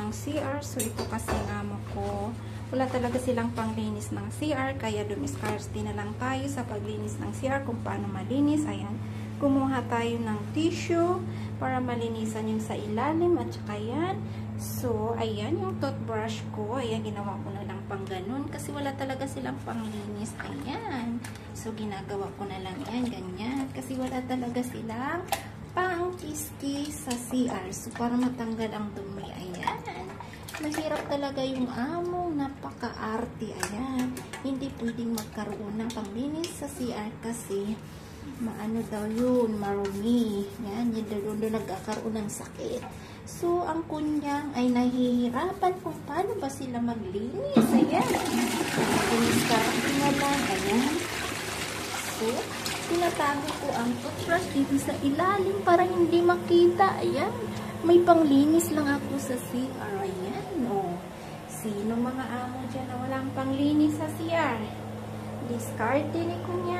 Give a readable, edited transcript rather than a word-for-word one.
ng CR. So, ito kasi amo ko. Wala talaga silang panglinis ng CR. Kaya dumiskarte na lang tayo sa paglinis ng CR kung paano malinis. Ayan. Kumuha tayo ng tissue para malinisan yung sa ilalim. At saka yan. So, ayan yung toothbrush ko. Ayan, ginawa ko na lang pang ganun. Kasi wala talaga silang panglinis. Ayan. So, ginagawa ko na lang yan. Ganyan. Kasi wala talaga silang pang kiss-kiss sa CR. So, para matanggal ang dumi. Ayan. Mahirap talaga yung amo. Napaka-arte. Ayan. Hindi pwedeng magkaroon ng panglinis sa CR kasi maano daw yun, marumi. Yan, yun doon nagkakaroon ng sakit. So, ang kunyang ay nahihirapan kung paano ba sila maglinis. Ayan. Kumiskarte na lang. Ayan. So, tinatago ko ang toothbrush dito sa ilalim para hindi makita. Ayan. May panglinis lang ako sa CR. Ayan. O. Sino mga amo dyan na walang panglinis sa CR? Diskarte ni kunya.